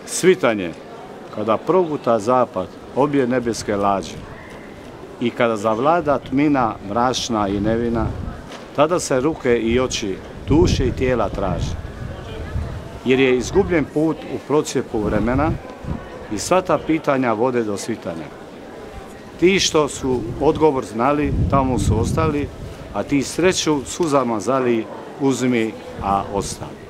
svitanje, kada proguta zapad obje nebeske lađe i kada zavlada tmina mračna i nevina, tada se ruke i oči, duše i tijela traže. Jer je izgubljen put u procjepu vremena i sva ta pitanja vode do svitanja. Ti što su odgovor znali, tamo su ostali, a ti sreću suzama zali, uzmi, a ostavi.